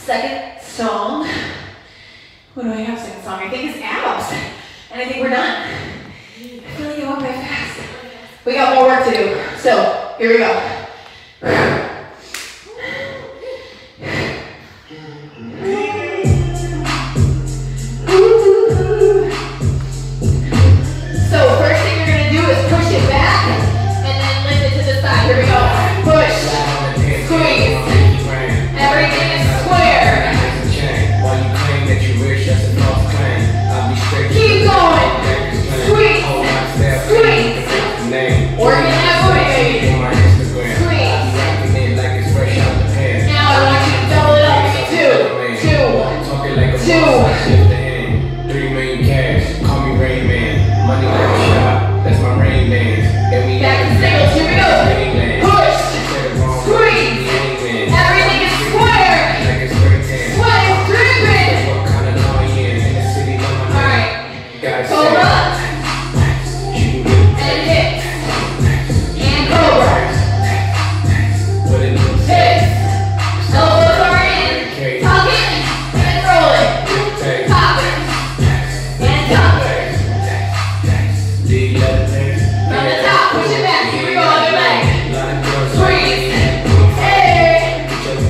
Second song. What do I have second song? I think it's abs. And I think we're done. I feel like it went by fast. We got more work to do. So, here we go. So, first thing you're going to do is push it back and then lift it to the side. Here we go. Push. Squeeze. Everything is square. Keep going. Squeeze. Squeeze. Working that booty, baby. Squeeze. Now I want you to double it up. Give me two. Two. 3 million cash. Call me Rain Man. Money like a shot. That's my Rain Man. Back to singles. Here we go. Push. Squeeze. Everything is square. Sweat is dripping. Alright. Cobra. And hit. And cobra. Hit. Elbows are in. Tuck it. And roll it. Pop it. And tuck it. From the top, push it back. Here we go. Other leg. Squeeze. Hey.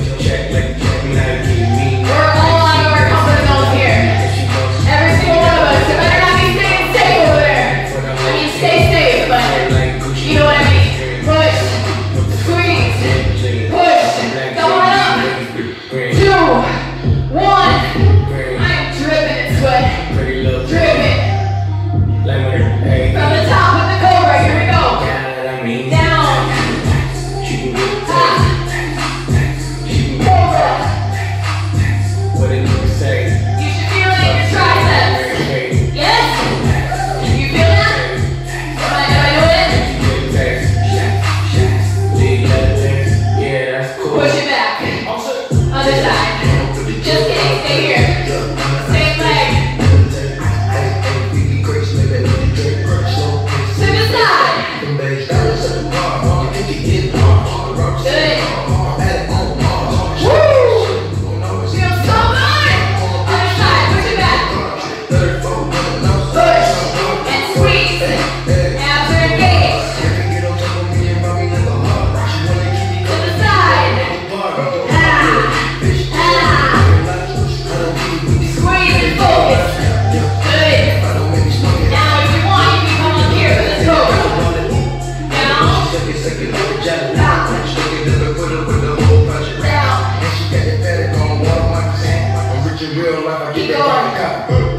We're all out of our comfort zone here. Every single one of us. It better not be staying safe over there. I mean, stay safe, but you know what I mean. Push. Squeeze. Push. Double it up. 2, 1. I'm dripping in sweat. Dripping. From the top with the cobra. Here we go. Down. Top. Cobra. You should feel it in your triceps. Yes? You feel that? Am I doing it? Push it back. Other side. Just kidding. Stay here. Same leg. To the side. Good. Woo! Feels so good. Other side. Push it back. Push. And squeeze. Abs are engaged. To the side. Squeeze and focus. Good. Now if you want, you can come up here for this cobra. Down. Top. Down. Keep going.